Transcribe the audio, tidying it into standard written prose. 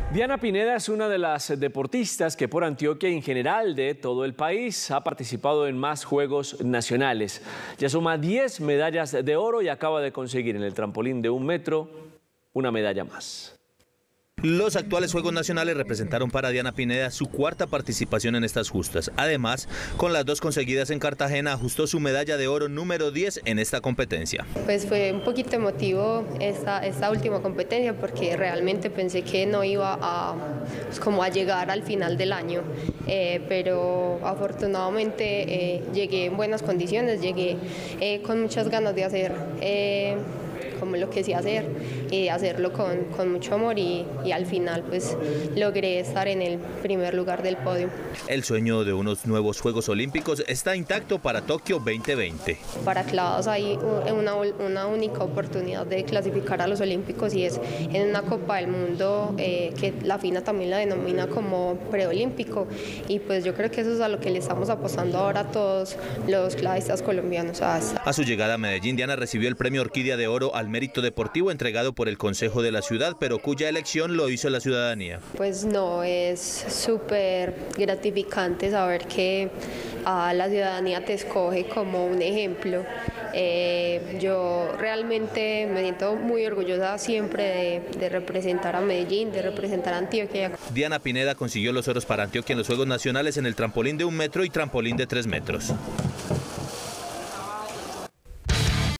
Diana Pineda es una de las deportistas que por Antioquia y en general de todo el país ha participado en más Juegos Nacionales. Ya suma 10 medallas de oro y acaba de conseguir en el trampolín de 1 metro una medalla más. Los actuales Juegos Nacionales representaron para Diana Pineda su cuarta participación en estas justas. Además, con las 2 conseguidas en Cartagena, ajustó su medalla de oro número 10 en esta competencia. Pues fue un poquito emotivo esta última competencia porque realmente pensé que no iba a llegar al final del año, pero afortunadamente llegué en buenas condiciones, llegué con muchas ganas de hacer como lo que sé hacer y hacerlo con mucho amor y al final pues logré estar en el primer lugar del podio. El sueño de unos nuevos Juegos Olímpicos está intacto para Tokio 2020. Para clavados hay una única oportunidad de clasificar a los Olímpicos y es en una Copa del Mundo que la FINA también la denomina como preolímpico y pues yo creo que eso es a lo que le estamos apostando ahora a todos los clavistas colombianos. A su llegada a Medellín, Diana recibió el premio Orquídea de Oro al mérito deportivo entregado por el Consejo de la Ciudad, pero cuya elección lo hizo la ciudadanía. Pues no, es súper gratificante saber que la ciudadanía te escoge como un ejemplo. Yo realmente me siento muy orgullosa siempre de representar a Medellín, de representar a Antioquia. Diana Pineda consiguió los oros para Antioquia en los Juegos Nacionales en el trampolín de 1 metro y trampolín de 3 metros.